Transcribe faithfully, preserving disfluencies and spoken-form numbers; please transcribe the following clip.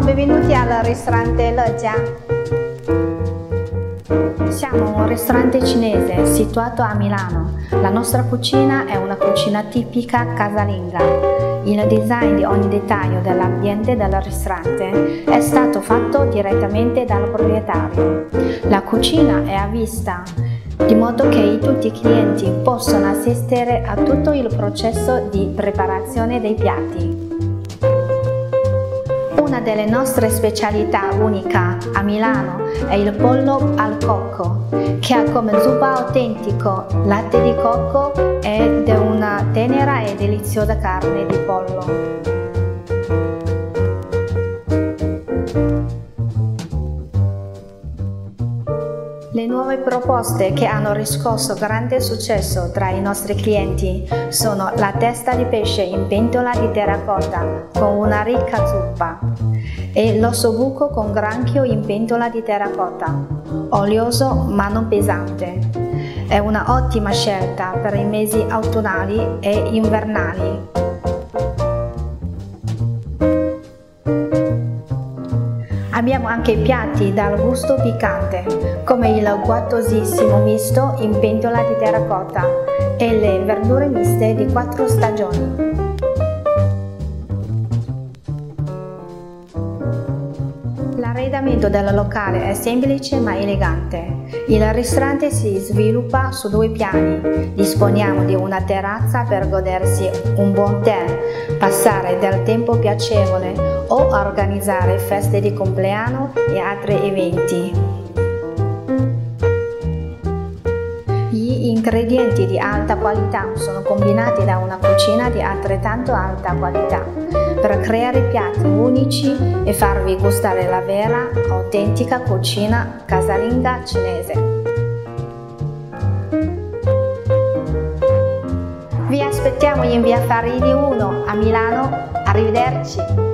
benvenuti al ristorante Lejia. Siamo un ristorante cinese situato a Milano. La nostra cucina è una cucina tipica casalinga. Il design di ogni dettaglio dell'ambiente del ristorante è stato fatto direttamente dal proprietario. La cucina è a vista, di modo che tutti i clienti possono assistere a tutto il processo di preparazione dei piatti. Una delle nostre specialità unica a Milano è il pollo al cocco, che ha come zuppa autentico latte di cocco ed è una tenera e deliziosa carne di pollo. Le nuove proposte che hanno riscosso grande successo tra i nostri clienti sono la testa di pesce in pentola di terracotta con una ricca zuppa e l'ossobuco con granchio in pentola di terracotta, olioso ma non pesante. È una ottima scelta per i mesi autunnali e invernali. Abbiamo anche piatti dal gusto piccante, come il guatosissimo misto in pentola di terracotta e le verdure miste di quattro stagioni. L'arredamento del locale è semplice ma elegante. Il ristorante si sviluppa su due piani. Disponiamo di una terrazza per godersi un buon tè, passare del tempo piacevole o organizzare feste di compleanno e altri eventi. Gli ingredienti di alta qualità sono combinati da una cucina di altrettanto alta qualità per creare piatti unici e farvi gustare la vera, autentica cucina casalinga cinese. Vi aspettiamo in via Farini uno a Milano. Arrivederci!